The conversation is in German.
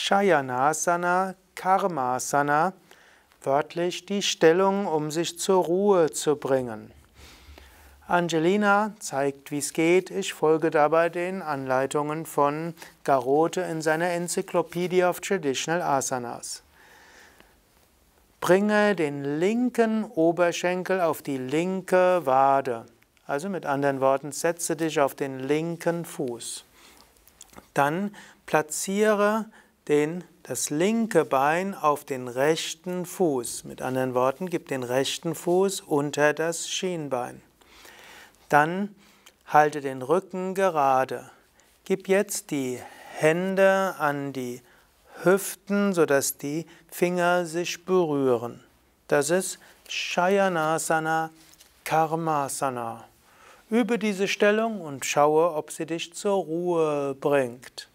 Shayanasana, Karmasana, wörtlich die Stellung, um sich zur Ruhe zu bringen. Angelina zeigt, wie es geht. Ich folge dabei den Anleitungen von Garothe in seiner Encyclopedia of Traditional Asanas. Bringe den linken Oberschenkel auf die linke Wade. Also mit anderen Worten, setze dich auf den linken Fuß. Dann platziere das linke Bein auf den rechten Fuß. Mit anderen Worten, gib den rechten Fuß unter das Schienbein. Dann halte den Rücken gerade. Gib jetzt die Hände an die Hüften, sodass die Finger sich berühren. Das ist Shayanasana, Karmasana. Übe diese Stellung und schaue, ob sie dich zur Ruhe bringt.